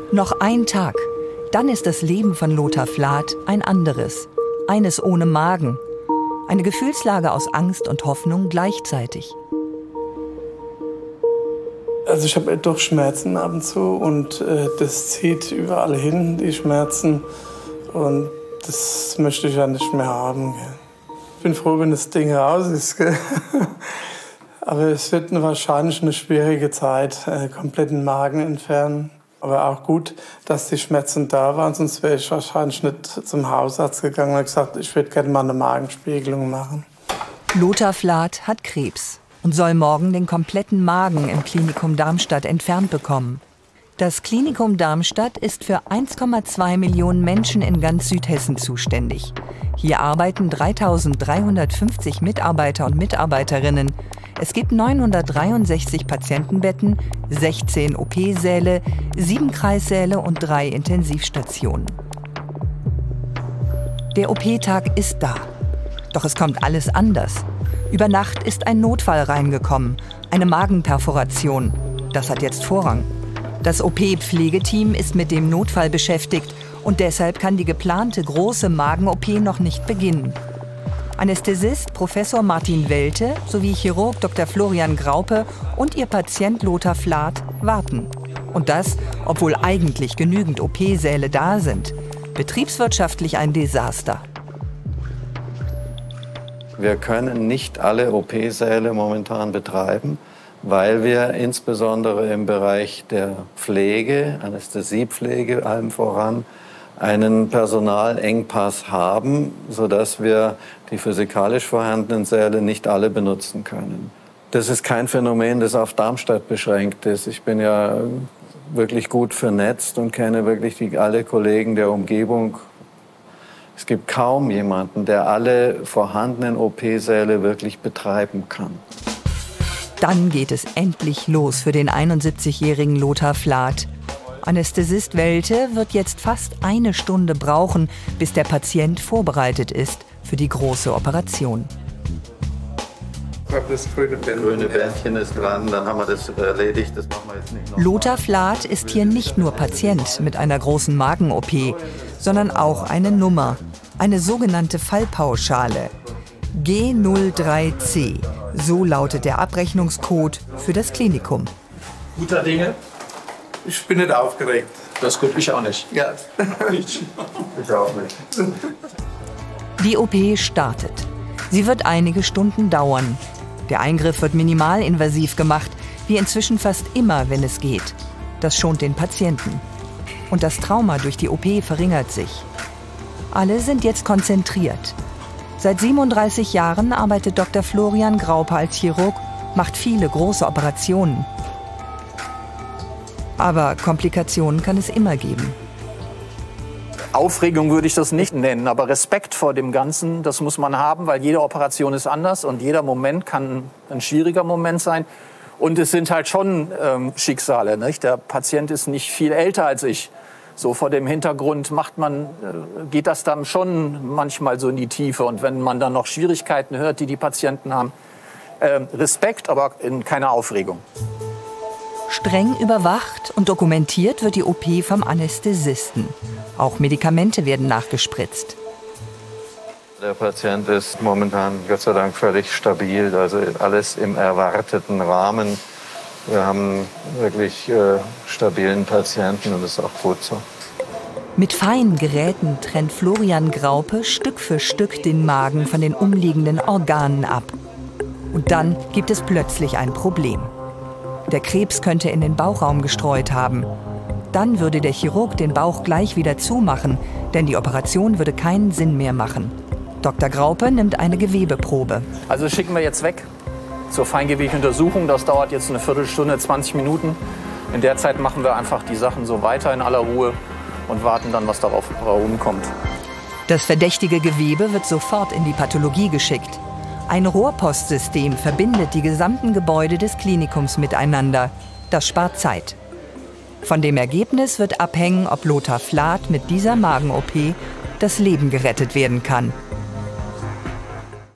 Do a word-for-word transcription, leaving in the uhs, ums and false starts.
Noch ein Tag, dann ist das Leben von Lothar Flath ein anderes. Eines ohne Magen. Eine Gefühlslage aus Angst und Hoffnung gleichzeitig. Also ich habe doch Schmerzen ab und zu und äh, das zieht überall hin, die Schmerzen. Und das möchte ich ja nicht mehr haben. Gell. Ich bin froh, wenn das Ding raus ist. Gell. Aber es wird wahrscheinlich eine schwierige Zeit, äh, komplett den Magen entfernen. Aber auch gut, dass die Schmerzen da waren, sonst wäre ich wahrscheinlich nicht zum Hausarzt gegangen und gesagt, ich würde gerne mal eine Magenspiegelung machen. Lothar Flath hat Krebs und soll morgen den kompletten Magen im Klinikum Darmstadt entfernt bekommen. Das Klinikum Darmstadt ist für eins Komma zwei Millionen Menschen in ganz Südhessen zuständig. Hier arbeiten dreitausenddreihundertfünfzig Mitarbeiter und Mitarbeiterinnen. Es gibt neunhundertdreiundsechzig Patientenbetten, sechzehn O P-Säle, sieben Kreissäle und drei Intensivstationen. Der O P-Tag ist da. Doch es kommt alles anders. Über Nacht ist ein Notfall reingekommen, eine Magenperforation. Das hat jetzt Vorrang. Das O P-Pflegeteam ist mit dem Notfall beschäftigt und deshalb kann die geplante große Magen-O P noch nicht beginnen. Anästhesist Professor Martin Welte sowie Chirurg Doktor Florian Graupe und ihr Patient Lothar Flath warten. Und das, obwohl eigentlich genügend O P-Säle da sind. Betriebswirtschaftlich ein Desaster. Wir können nicht alle O P-Säle momentan betreiben, weil wir insbesondere im Bereich der Pflege, Anästhesiepflege allem voran, einen Personalengpass haben, sodass wir die physikalisch vorhandenen Säle nicht alle benutzen können. Das ist kein Phänomen, das auf Darmstadt beschränkt ist. Ich bin ja wirklich gut vernetzt und kenne wirklich die, alle Kollegen der Umgebung. Es gibt kaum jemanden, der alle vorhandenen O P-Säle wirklich betreiben kann. Dann geht es endlich los für den einundsiebzigjährigen Lothar Flath. Anästhesist Welte wird jetzt fast eine Stunde brauchen, bis der Patient vorbereitet ist für die große Operation. Das grüne Bändchen, grüne Bändchen ist dran, dann haben wir das erledigt. Das machen wir jetzt nicht noch Lothar Flath ist hier nicht nur Patient mit einer großen Magen-O P, sondern auch eine Nummer, eine sogenannte Fallpauschale. G null drei C, so lautet der Abrechnungscode für das Klinikum. Guter Dinge? Ich bin nicht aufgeregt. Das ist gut, ich auch nicht. Ja. Ich auch nicht. Die O P startet. Sie wird einige Stunden dauern. Der Eingriff wird minimalinvasiv gemacht, wie inzwischen fast immer, wenn es geht. Das schont den Patienten. Und das Trauma durch die O P verringert sich. Alle sind jetzt konzentriert. Seit siebenunddreißig Jahren arbeitet Doktor Florian Graupe als Chirurg, macht viele große Operationen. Aber Komplikationen kann es immer geben. Aufregung würde ich das nicht nennen, aber Respekt vor dem Ganzen, das muss man haben, weil jede Operation ist anders und jeder Moment kann ein schwieriger Moment sein. Und es sind halt schon ähm, Schicksale, nicht? Der Patient ist nicht viel älter als ich. So vor dem Hintergrund macht man, äh, geht das dann schon manchmal so in die Tiefe. Und wenn man dann noch Schwierigkeiten hört, die die Patienten haben, äh, Respekt, aber in keiner Aufregung. Streng überwacht und dokumentiert wird die O P vom Anästhesisten. Auch Medikamente werden nachgespritzt. Der Patient ist momentan Gott sei Dank völlig stabil, also alles im erwarteten Rahmen. Wir haben wirklich äh, stabilen Patienten und das ist auch gut so. Mit feinen Geräten trennt Florian Graupe Stück für Stück den Magen von den umliegenden Organen ab. Und dann gibt es plötzlich ein Problem. Der Krebs könnte in den Bauchraum gestreut haben. Dann würde der Chirurg den Bauch gleich wieder zumachen, denn die Operation würde keinen Sinn mehr machen. Doktor Graupe nimmt eine Gewebeprobe. Also das schicken wir jetzt weg zur Feingewebeuntersuchung. Das dauert jetzt eine Viertelstunde, zwanzig Minuten. In der Zeit machen wir einfach die Sachen so weiter in aller Ruhe und warten dann, was darauf rumkommt. Das verdächtige Gewebe wird sofort in die Pathologie geschickt. Ein Rohrpostsystem verbindet die gesamten Gebäude des Klinikums miteinander. Das spart Zeit. Von dem Ergebnis wird abhängen, ob Lothar Flath mit dieser Magen-O P das Leben gerettet werden kann.